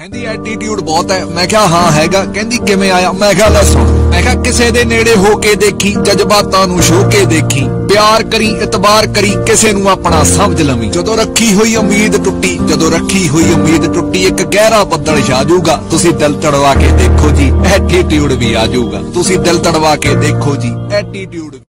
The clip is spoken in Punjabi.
ਕਹਿੰਦੀ ਐਟੀਟਿਊਡ ਬਹੁਤ ਹੈ। ਮੈਂ ਕਿਹਾ ਹਾਂ ਹੈਗਾ। ਕਹਿੰਦੀ ਕਿਵੇਂ ਆਇਆ? ਮੈਂ ਕਿਹਾ ਲੈ ਸੁਣ। ਮੈਂ ਕਿਹਾ ਕਿਸੇ ਦੇ ਨੇੜੇ ਹੋ ਕੇ ਦੇਖੀ, ਜਜ਼ਬਾਤਾਂ ਨੂੰ ਛੋਹ ਕੇ ਦੇਖੀ, ਪਿਆਰ ਕਰੀ ਇਤਬਾਰ ਕਰੀ, ਕਿਸੇ ਨੂੰ ਆਪਣਾ ਸਮਝ ਲਵੀਂ। ਜਦੋਂ ਰੱਖੀ ਹੋਈ ਉਮੀਦ ਟੁੱਟੀ, ਜਦੋਂ ਰੱਖੀ ਹੋਈ ਉਮੀਦ ਟੁੱਟੀ, ਇੱਕ ਗਹਿਰਾ ਬੱਦਲ ਛਾ ਜਾਊਗਾ। ਤੁਸੀਂ ਦਿਲ ਤੜਵਾ ਕੇ ਦੇਖੋ ਜੀ, ਐਟੀਟਿਊਡ ਵੀ ਆ ਜਾਊਗਾ। ਤੁਸੀਂ ਦਿਲ ਤੜਵਾ ਕੇ ਦੇਖੋ ਜੀ, ਐਟੀਟਿਊਡ